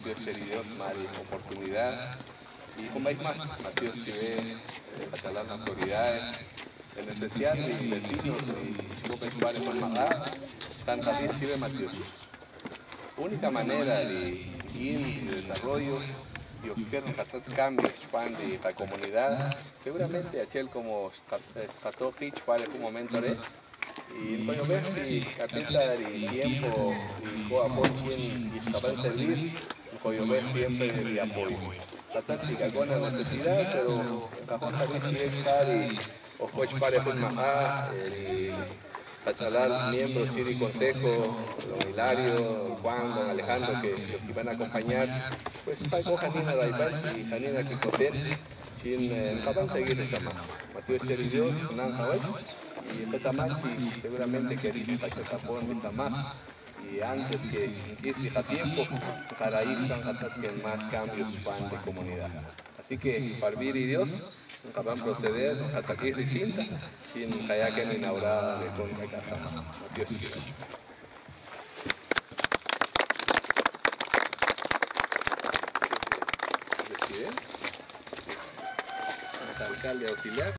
Matías Cheridios, Mari, oportunidad. Y como hay más, Matías Chivé, para las autoridades, en especial y vecinos y Chupes Pares Mamá, tanta vez Chivé Matías. Única manera de ir y de desarrollo y ofrecer cambios de la comunidad, seguramente aquel como Stato Pitch para un momento de y puedo ver si capital y tiempo y apoyo y capaz de servir, puedo ver siempre de apoyo. La táctica alguna necesidad, pero capaz también si estar y o coach para pues más Tachalar, miembros sí, de consejo, don Hilario, don Juan, don Alejandro, que los van a acompañar, pues para que Janina Raibar y Janina Kikoten, sin capaz seguir esta mano. Matías Cheridios, Nan Hawai, y este Tamachi seguramente que dice que tapón esta mano. Y antes que este tiempo, para ir están más cambios van de comunidad. Así que, para vivir y Dios, nunca van a proceder hasta aquí distinta, sin que haya que inaugurada de con la casa. Dios quiera. Presidente, alcalde auxiliar.